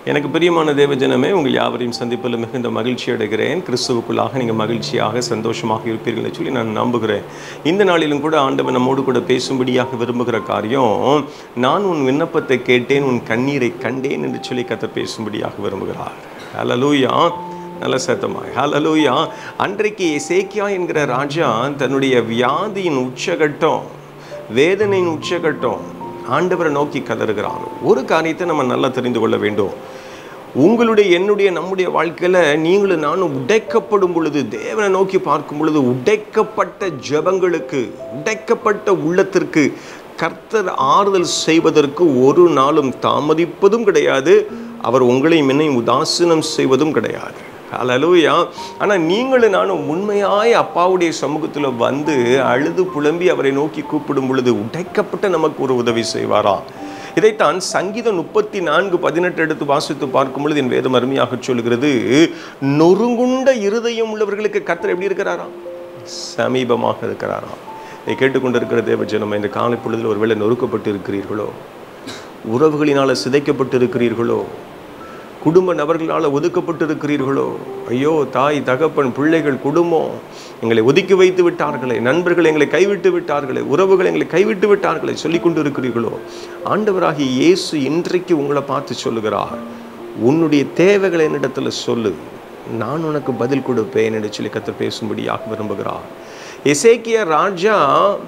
எனக்கு பிரியமான தேவஜனமே, உங்கள் யாவரையும் சந்திப்பில் மிகுந்த மகிழ்ச்சி அடைகிறேன். கிறிஸ்துவுக்குள்ளாக நீங்கள் மகிழ்ச்சியாக சந்தோஷமாக இருப்பீர்கள் சொல்லி நான் நம்புகிறேன். இந்த நாளிலும் கூட ஆண்டவன் நம்மோடு கூட பேசும்படியாக விரும்புகிற காரியம், நான் உன் விண்ணப்பத்தை கேட்டேன், உன் கண்ணீரை கண்டேன் என்று சொல்லி கர்த்தர் பேசும்படியாக விரும்புகிறார். ஹல்லேலூயா. நல்ல சத்தமாய் ஹல்லேலூயா. அன்றைக்கு எசேக்கியா என்கிற ராஜா தன்னுடைய வியாதியின் உச்சகட்டம், வேதனையின் உச்சகட்டம் ஆண்டவரை நோக்கி கதறுகிறான். ஒரு காரியத்தை நம்ம நல்லா தெரிந்து கொள்ள வேண்டும். உங்களுடைய, என்னுடைய, நம்முடைய வாழ்க்கையில் நீங்களும் நானும் உடைக்கப்படும் பொழுது, தேவனை நோக்கி பார்க்கும் பொழுது, உடைக்கப்பட்ட ஜெபங்களுக்கு, உடைக்கப்பட்ட உள்ளத்திற்கு கர்த்தர் ஆறுதல் செய்வதற்கு ஒரு நாளும் தாமதிப்பதும் கிடையாது. அவர் உங்களையும் என்னையும் உதாசீனம் செய்வதும் கிடையாது. ஹல்லேலூயா. ஆனால் நீங்களும் நானும் உண்மையாய் அப்பாவுடைய சமூகத்தில் வந்து அழுது புலம்பி அவரை நோக்கி கூப்பிடும் பொழுது உடைக்கப்பட்ட நமக்கு ஒரு உதவி செய்வாரா? இதைத்தான் சங்கீதம் 34:18 எடுத்து வாசித்து பார்க்கும் பொழுது என் வேதம் அருமையாக சொல்கிறது, நொறுங்குண்ட இருதயம் உள்ளவர்களுக்கு கர்த்தர் எப்படி இருக்கிறாரா? சமீபமாக இருக்கிறாரா? இதை கேட்டுக்கொண்டிருக்கிற தேவஜனம், இந்த காலை பொழுதில் ஒருவேளை நொறுக்கப்பட்டு இருக்கிறீர்களோ, உறவுகளினால் சிதைக்கப்பட்டு இருக்கிறீர்களோ, குடும்ப நபர்களால் ஒதுக்கப்பட்டு இருக்கிறீர்களோ, ஐயோ தாய் தகப்பன் பிள்ளைகள் குடும்பம் எங்களை ஒதுக்கி வைத்து விட்டார்களே, நண்பர்கள் எங்களை கைவிட்டு விட்டார்களே, உறவுகள் எங்களை கைவிட்டு விட்டார்களே சொல்லி கொண்டு இருக்கிறீர்களோ, ஆண்டவராகிய இயேசு இன்றைக்கு உங்களை பார்த்து சொல்லுகிறார், உன்னுடைய தேவைகளை என்னிடத்தில் சொல்லு, நான் உனக்கு பதில் கொடுப்பேன் என்று சொல்லி கர்த்தர் பேசும்படியாக விரும்புகிறார். எசேக்கியா ராஜா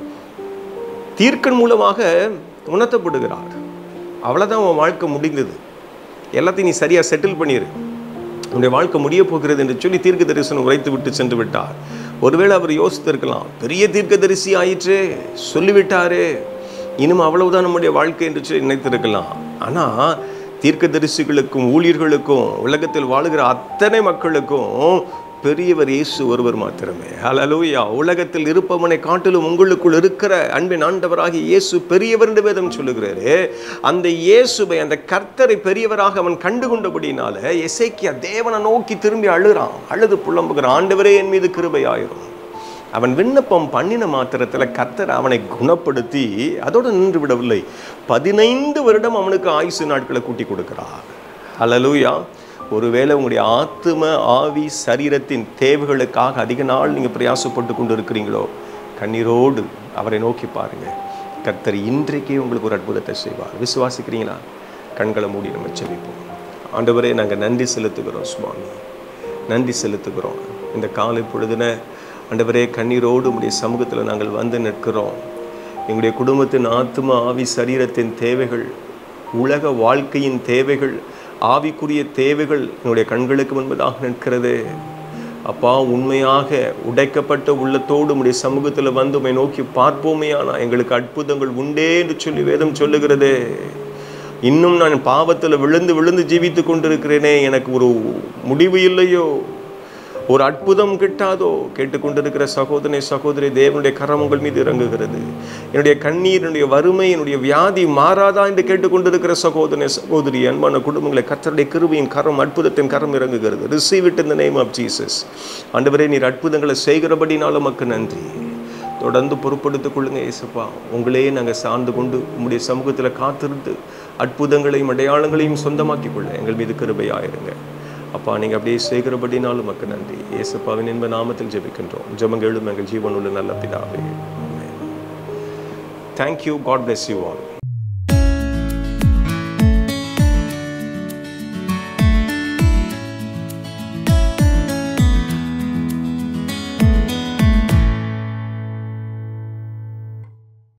தீர்க்கன் மூலமாக உணர்த்தப்படுகிறார். அவ்வளோதான் உன் வாழ்க்கை முடிந்தது, எல்லாத்தையும் நீ சரியாக செட்டில் பண்ணிடு, உன்னுடைய வாழ்க்கை முடிய போகிறது என்று சொல்லி தீர்க்க தரிசனம் உரைத்து விட்டு சென்று விட்டார். ஒருவேளை அவர் யோசித்திருக்கலாம், பெரிய தீர்க்க தரிசி ஆயிற்று, சொல்லிவிட்டாரு, இனிமே அவ்வளவுதான் நம்முடைய வாழ்க்கை என்று சொல்லி நினைத்திருக்கலாம். ஆனால் தீர்க்க தரிசிகளுக்கும் ஊழியர்களுக்கும் உலகத்தில் வாழுகிற அத்தனை மக்களுக்கும் பெரியவர் இயேசு ஒருவர் மாத்திரமே. ஹல்லேலூயா. உலகத்தில் இருப்பவனை காட்டிலும் உங்களுக்குள் இருக்கிற அன்பின் ஆண்டவராகிய இயேசு பெரியவர் என்று வேதம் சொல்லுகிறாரு. அந்த இயேசுவை, அந்த கர்த்தரை பெரியவராக அவன் கண்டு கொண்டபடினால எசேக்கியா தேவனை நோக்கி திரும்பி அழுறான், அழுது புலம்புகிறான், ஆண்டவரே என் மீது கிருபையாயிரும். அவன் விண்ணப்பம் பண்ணின மாத்திரத்தில் கர்த்தர் அவனை குணப்படுத்தி அதோடு நின்று விடவில்லை, 15 வருடம் அவனுக்கு ஆயுசு நாட்களை கூட்டி கொடுக்கிறார். ஹல்லேலூயா. ஒருவேளை உங்களுடைய ஆத்தும ஆவி சரீரத்தின் தேவைகளுக்காக அதிக நாள் நீங்கள் பிரயாசப்பட்டு கொண்டு இருக்கிறீங்களோ, கண்ணீரோடு அவரை நோக்கி பாருங்க, கர்த்தர் இன்றைக்கே உங்களுக்கு ஒரு அற்புதத்தை செய்வார். விசுவாசிக்கிறீங்களா? கண்களை மூடி நம்ம ஜெபிப்போம். ஆண்டவரே, நாங்கள் நன்றி செலுத்துகிறோம் சுவாமி, நன்றி செலுத்துகிறோம். இந்த காலை பொழுதுன ஆண்டவரே, கண்ணீரோடு உங்களுடைய சமூகத்தில் நாங்கள் வந்து நிற்கிறோம். எங்களுடைய குடும்பத்தின் ஆத்தும ஆவி சரீரத்தின் தேவைகள், உலக வாழ்க்கையின் தேவைகள், ஆவிக்குரிய தேவைகள் என்னுடைய கண்களுக்கு முன்பதாக நிற்கிறது. அப்பா, உண்மையாக உடைக்கப்பட்ட உள்ளத்தோடு உடைய சமூகத்தில் வந்து உம்மை நோக்கி பார்ப்போமே, ஆனால் எங்களுக்கு அற்புதங்கள் உண்டே என்று சொல்லி வேதம் சொல்லுகிறது. இன்னும் நான் பாவத்தில் விழுந்து விழுந்து ஜீவித்து கொண்டிருக்கிறேனே, எனக்கு ஒரு முடிவு இல்லையோ, ஒரு அற்புதம் கிட்டாதோ? கேட்டுக்கொண்டிருக்கிற சகோதரனை சகோதரி, தேவனுடைய கரம் உங்கள் மீது இறங்குகிறது. என்னுடைய கண்ணீர், என்னுடைய வறுமை, என்னுடைய வியாதி மாறாதா என்று கேட்டுக்கொண்டிருக்கிற சகோதரனை சகோதரி, அன்பான குடும்பங்களை கர்த்தருடைய கிருபையின் கரம், அற்புதத்தின் கரம் இறங்குகிறது. Receive it in the name of Jesus. ஆண்டவரே, நீர் அற்புதங்களை செய்கிறபடினாலும் உமக்கு நன்றி. தொடர்ந்து பொறுப்படுத்திக் கொள்ளுங்க இயேசுப்பா. உங்களையே நாங்கள் சார்ந்து கொண்டு உம்முடைய சமூகத்தில் காத்திருந்து அற்புதங்களையும் அடையாளங்களையும் சொந்தமாக்கி கொள்ள எங்கள் மீது கிருபையாயிருங்க. அப்பா, நீங்கள் அப்படியே செய்கிறபடினாலும் உமக்கு நன்றி. இயேசுப்பாவின் இன்ப நாமத்தில் ஜெபிக்கின்றோம். ஜெபங்களும் எங்கள் ஜீவனுள்ள நல்ல பிதாவே. Thank you. God bless you all.